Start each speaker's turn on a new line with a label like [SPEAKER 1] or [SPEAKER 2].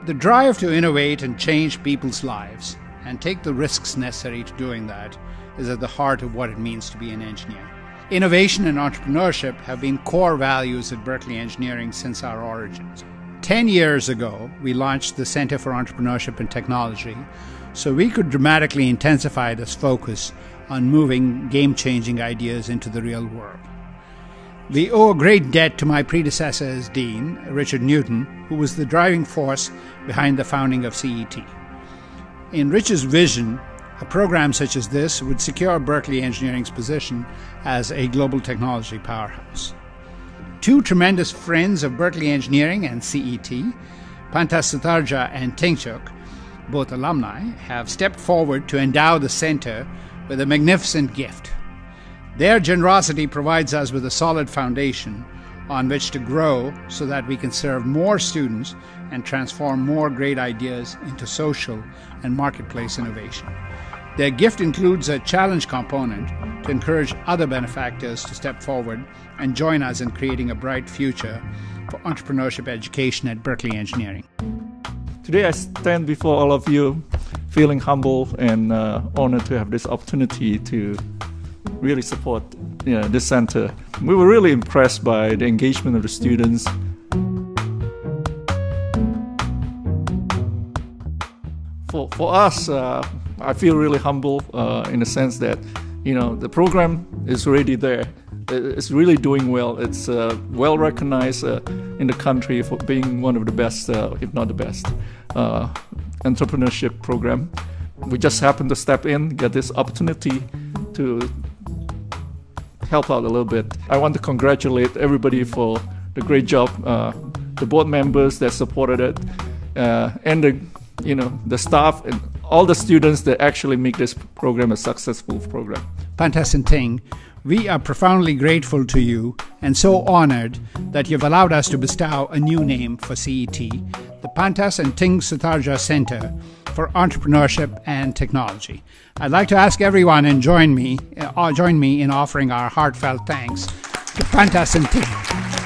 [SPEAKER 1] The drive to innovate and change people's lives and take the risks necessary to doing that is at the heart of what it means to be an engineer. Innovation and entrepreneurship have been core values at Berkeley Engineering since our origins. 10 years ago, we launched the Center for Entrepreneurship and Technology so we could dramatically intensify this focus on moving game-changing ideas into the real world. We owe a great debt to my predecessor as Dean, Richard Newton, who was the driving force behind the founding of CET. In Rich's vision, a program such as this would secure Berkeley Engineering's position as a global technology powerhouse. Two tremendous friends of Berkeley Engineering and CET, Pantas Sutardja and Ting Sutardja, both alumni, have stepped forward to endow the center with a magnificent gift. Their generosity provides us with a solid foundation on which to grow so that we can serve more students and transform more great ideas into social and marketplace innovation. Their gift includes a challenge component to encourage other benefactors to step forward and join us in creating a bright future for entrepreneurship education at Berkeley Engineering.
[SPEAKER 2] Today I stand before all of you feeling humble and honored to have this opportunity to really support this center. We were really impressed by the engagement of the students. For us, I feel really humble in the sense that the program is already there. It's really doing well. It's well recognized in the country for being one of the best, if not the best, entrepreneurship program. We just happened to step in, get this opportunity to help out a little bit. I want to congratulate everybody for the great job, the board members that supported it, and the staff and all the students that actually make this program a successful program.
[SPEAKER 1] Pantas and Ting, we are profoundly grateful to you and so honored that you've allowed us to bestow a new name for CET, the Pantas and Ting Sutardja Center for Entrepreneurship and Technology. I'd like to ask everyone and join me in offering our heartfelt thanks to Pantas and Ting.